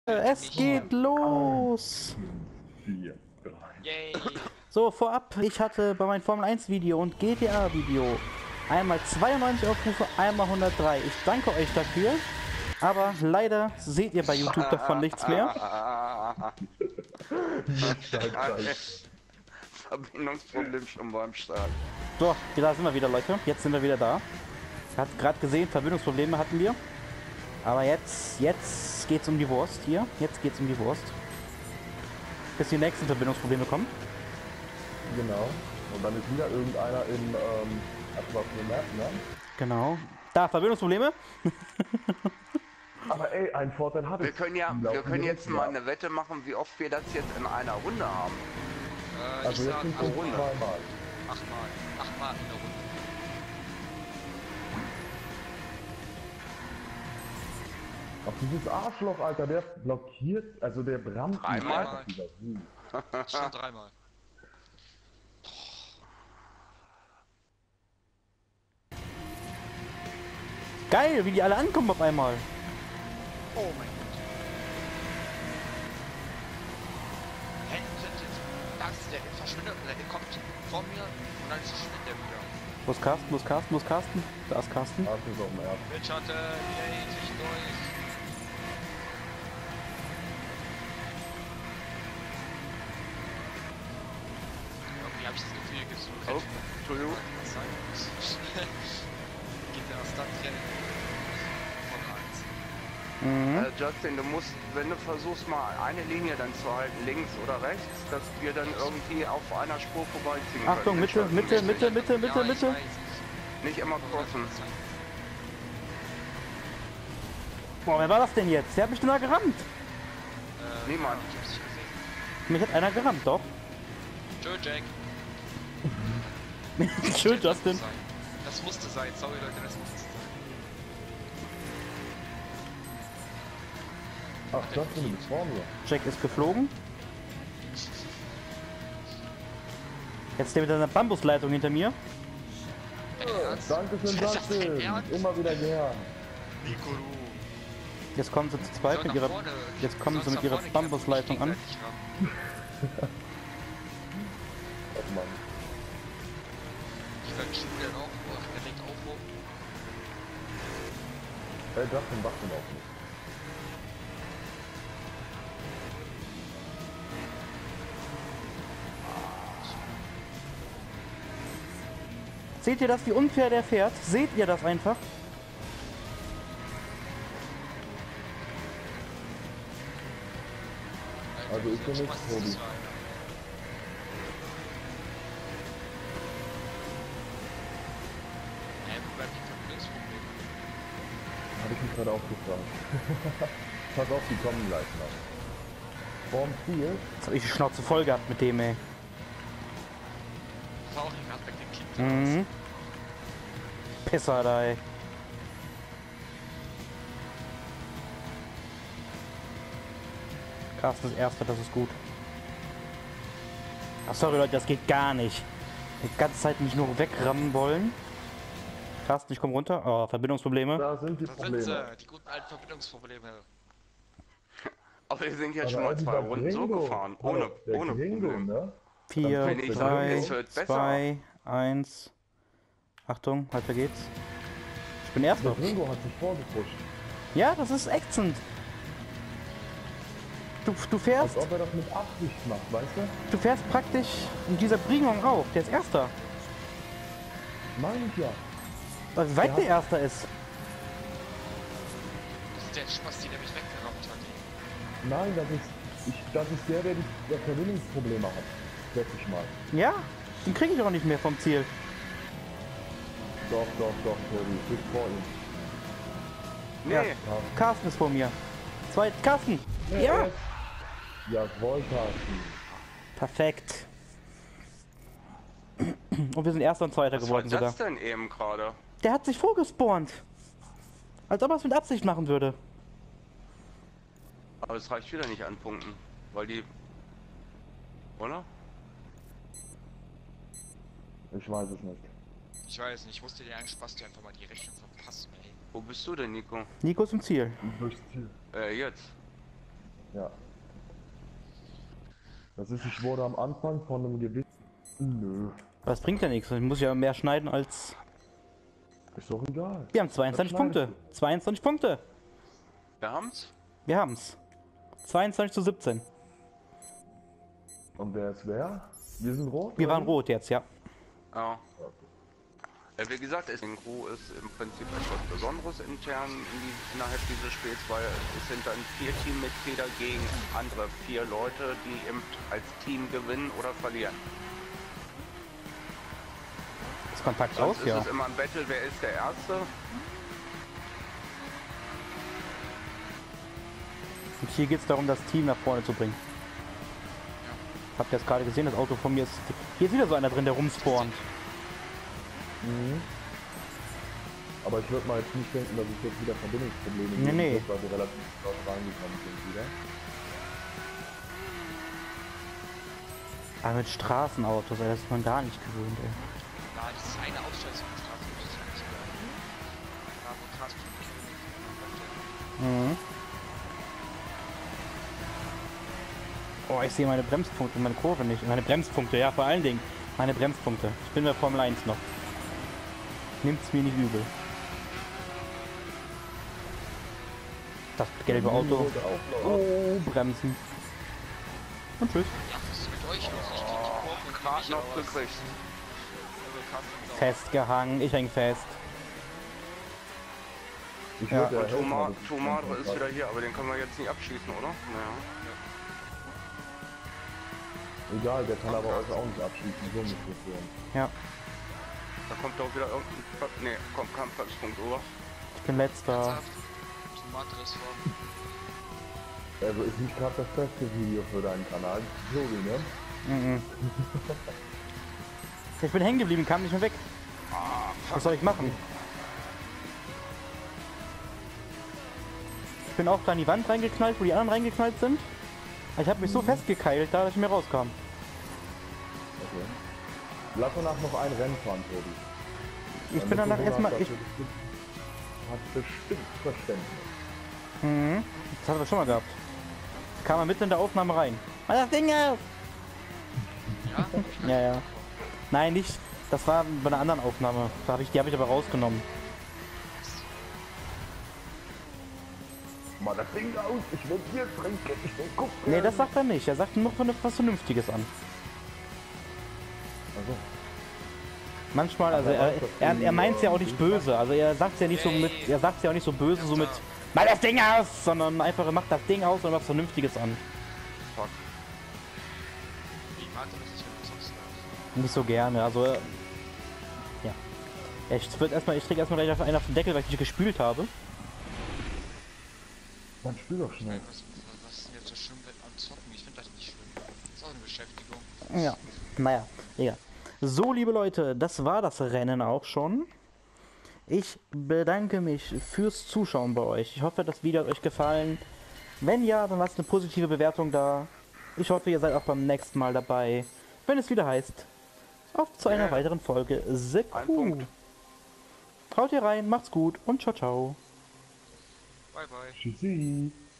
Es geht los! 4, 3. Yay! So, vorab, ich hatte bei meinem Formel 1 Video und GTA Video einmal 92 Aufrufe, einmal 103. Ich danke euch dafür, aber leider seht ihr bei YouTube davon nichts mehr. Verbindungsproblem schon beim Start. So, da sind wir wieder, Leute. Jetzt sind wir wieder da. Hat gerade gesehen, Verbindungsprobleme hatten wir. Aber jetzt geht's um die Wurst hier. Jetzt geht's um die Wurst. Bis die nächsten Verbindungsprobleme kommen. Genau. Und dann ist wieder irgendeiner im etwas bemerkt, ne? Genau. Da, Verbindungsprobleme. Aber ey, ein Vorteil hat es. Wir können jetzt mal eine Wette machen, wie oft wir das jetzt in einer Runde haben. Also jetzt sind wir zweimal. Achtmal in der Runde. Auf dieses Arschloch, Alter, der blockiert, also der brammt. Dreimal? Schon dreimal. Geil, wie die alle ankommen auf einmal. Oh mein Gott. Der verschwindet, der kommt vor mir und dann verschwindet der wieder. Wo ist Carsten? Wo ist Carsten? Wo ist Carsten? Da ist Carsten. Carsten ist auf dem Erd. Windschatten, yay, zwischendurch. Irgendwie habe ich das Gefühl, gibt es so Oh, Entschuldigung. Geht der Startrennen von 1. Mhm. Justin, du musst, wenn du versuchst mal eine Linie dann zu halten, links oder rechts, dass wir dann irgendwie auf einer Spur vorbeiziehen Achtung, können. Mitte. Nicht immer crossen. Boah, wer war das denn jetzt? Der hat mich da gerammt. Niemand. Ich hab's nicht gesehen. Mich hat einer gerammt, doch. Tschö, Jack. Schön, Justin. Das musste sein. Sorry, Leute, das musste sein. Ach, Justin, du bist vor mir. Jack ist geflogen. Jetzt der mit seiner Bambusleitung hinter mir. Dankeschön, Justin. Immer wieder gern. Nico, du. Jetzt kommen sie zu zweit mit ihrer. Jetzt kommen sie mit ihrer Bambusleitung an. Oh Mann. Ich kann Julian auch, direkt aufrufen. Ey, Justin, wach den auch nicht. Seht ihr das, wie unfair der fährt? Seht ihr das einfach? Also ich bin nicht Tobi. Habe ich mich gerade auch gefragt. Pass auf, die kommen gleich noch. Vorm Ziel. Jetzt hab ich die Schnauze voll gehabt mit dem, ey. Das war auch gerade weg den Kind. Mhm. Pisser da, ey. Carsten ist Erster, das ist gut. Ach, sorry Leute, das geht gar nicht. Die ganze Zeit mich nur wegrammen wollen. Carsten, ich komm runter. Oh, Verbindungsprobleme. Da sind die Da sind Probleme. sie, die guten alten Verbindungsprobleme. Aber wir sind jetzt Aber schon mal also 2 der Runden so Gringo, gefahren, hallo, der ohne Gringo, Problem. ne? 4, Finde ich, 3, es wird besser. 2, 1. Achtung, weiter geht's. Ich bin Erster. Der Gringo hat sich vorgepusht. Ja, das ist ätzend. Du fährst, Als ob er das mit Absicht macht, weißt du? du fährst praktisch in dieser Bringung auch. Der ist Erster. Meine ich ja. Aber wie weit der Erster ist. Das ist der Spasti, der mich weggerammt hat. Nein, das ist der, der Verbindungsprobleme hat. Sag ich mal. Ja, den kriege ich auch nicht mehr vom Ziel. Doch, Tobi, du bist vor ihm. Nee, Ja. Carsten ist vor mir. Carsten! Ja! Jawohl, Carsten. Perfekt. Und wir sind Erster und Zweiter was war geworden sogar. das denn eben gerade? Der hat sich vorgespawnt. Als ob er es mit Absicht machen würde. Aber es reicht wieder nicht an Punkten, weil die... Oder? Ich weiß es nicht. Ich weiß nicht, ich musste dir einen Spasti einfach mal die Rechnung verpassen, ey. Wo bist du denn, Nico? Nico ist im Ziel. Durchs Ziel. Jetzt. Ja. Das ist, ich wurde am Anfang von einem gewissen... Nö. Aber das bringt ja nichts. Ich muss ja mehr schneiden als... Ist doch egal. Wir haben 22 Punkte. 22 Punkte. Wir haben's? Wir haben's. 22 zu 17. Und wer ist wer? Wir sind rot? Wir oder waren wie? rot jetzt, ja. Ja. Wie gesagt, den Crew ist im Prinzip etwas Besonderes intern innerhalb dieses Spiels, weil es sind dann 4 Teammitglieder gegen andere 4 Leute, die eben als Team gewinnen oder verlieren. Ist Kontakt Sonst aus, ist ja. es immer ein Battle, wer ist der Erste. Und hier geht es darum, das Team nach vorne zu bringen. Habt ihr jetzt gerade gesehen, das Auto von mir ist... Hier ist wieder so einer drin, der rumspawnt. Mhm. Aber ich würde mal jetzt nicht denken, dass ich jetzt wieder Verbindungsprobleme Nee. wird, weil wir relativ laut reingekommen sind wieder. Aber mit Straßenautos, ey, das ist man gar nicht gewöhnt, ey. Ja, das ist eine Ausstellungsstraße, das ist ja nicht geil. Da wo Transport Mhm. Oh, ich sehe meine Bremspunkte und meine Kurve nicht. Meine Bremspunkte, ja, vor allen Dingen. Meine Bremspunkte. Ich bin bei Formel 1 noch. Nimmt's mir nicht übel. Das gelbe Auto. Oh, bremsen. Und tschüss. Ja, was ist mit euch los? Ich krieg die Kurve Gerade nicht noch raus. gekriegt. Festgehangen. Ich häng fest. Ich Ja. würde Und helfen, Tomado ist wieder hier, aber den können wir jetzt nicht abschießen, oder? Naja. Egal, der kann aber euch auch nicht abschließen, so muss das werden. Ja, Da kommt doch wieder irgendein... Ne, kommt kein Platzpunkt, oder? ich bin letzter. Tomatres vor. Also ist nicht gerade das beste Video für deinen Kanal, Jogi, ne? Mhm. Ich bin hängen geblieben, kam nicht mehr weg. Was soll ich machen? Ich bin auch da in die Wand reingeknallt, wo die anderen reingeknallt sind. Ich habe mich so festgekeilt, da dass ich mir rauskam. Okay. Lass danach noch ein Rennen fahren, Tobi. Ich bin danach erstmal... Hat bestimmt Verständnis. Mhm. Das haben wir schon mal gehabt. Kam er mitten in der Aufnahme rein. Mach das Ding auf! Ja? Ja, ja. Nein, nicht. Das war bei einer anderen Aufnahme. Die habe ich aber rausgenommen. Mal das Ding aus, ich will Bier trinken, ich will gucken. Nee, das sagt er nicht. Er sagt nur was Vernünftiges an. Also, Manchmal, also er meint es ja auch nicht böse. Also er sagt ja nicht so mit, er sagt ja auch nicht so böse, so mit mach das Ding aus, sondern einfach er macht das Ding aus und was Vernünftiges an. Fuck. Wie mag er das nicht, wenn du sonst Nicht so gerne, also ja. Ich krieg erstmal gleich einen auf den Deckel, weil ich nicht gespült habe. dann spiel doch schnell. was ist denn jetzt so schlimm am Zocken? Ich finde das nicht schlimm. Das ist auch eine Beschäftigung. Ja, naja, egal. So, liebe Leute, das war das Rennen auch schon. Ich bedanke mich fürs Zuschauen bei euch. Ich hoffe, das Video hat euch gefallen. Wenn ja, dann lasst eine positive Bewertung da. Ich hoffe, ihr seid auch beim nächsten Mal dabei, wenn es wieder heißt, auf zu einer weiteren Folge The Ein Crew. Punkt. Haut ihr rein, macht's gut und ciao, ciao. Bye bye. Tschüssi.